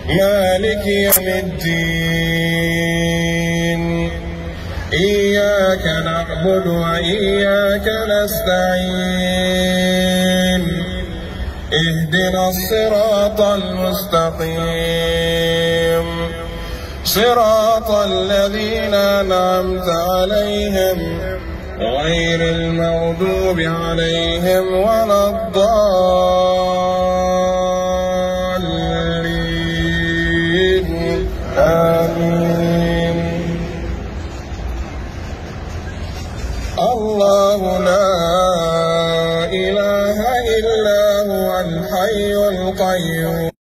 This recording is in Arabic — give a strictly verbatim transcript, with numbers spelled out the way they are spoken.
مالك يوم الدين إياك نعبد وإياك نستعين اهدنا الصراط المستقيم صراط الذين أنعمت عليهم غير المغضوب عليهم ولا الضالين آمين. الله لا إله إلا هو الحي القيوم